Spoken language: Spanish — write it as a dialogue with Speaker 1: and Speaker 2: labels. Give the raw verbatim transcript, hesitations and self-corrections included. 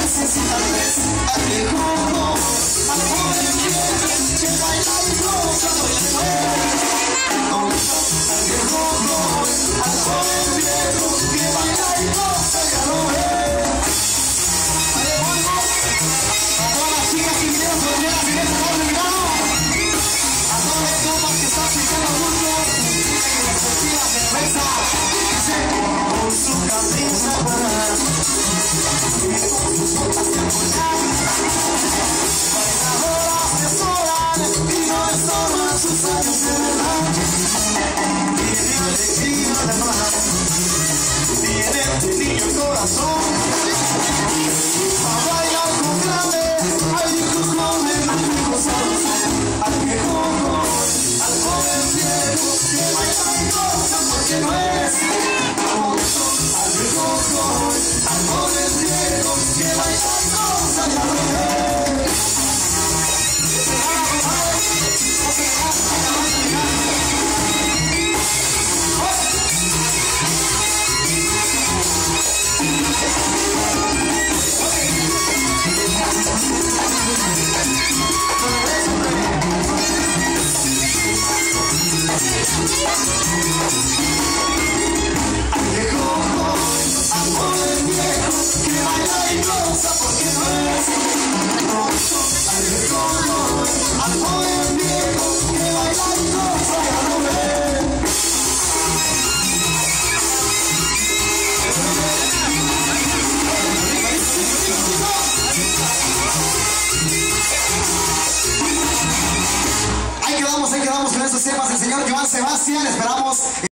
Speaker 1: veces y tal vez al viejo joven, al joven viejo que baila y goza porque no es. Al viejo joven, al joven viejo que baila y goza ya lo ves. A todas las chicas que vinieron solteras en este favor de mi mano, a todos los compas que están pisando juntos, que les sentí la cerveza, dice, con su camisa para y con sus botas de apoyar, bailadoras que solan y no estorban sus años de verdad, tiene alegría de mar, tiene un niño corazón, a bailar con grande, al viejo joven, al viejo sabroso, al viejo joven, al joven viejo, que baila y goza porque no es. Al viejo joven, al joven viejo, que baila y goza ya lo ves. Al viejo joven, al joven viejo, que baila y goza porque no es. Al viejo joven, al joven viejo, que baila y goza ya lo ves. Ahí quedamos, ahí quedamos con estos temas del señor Joan Sebastián. Esperamos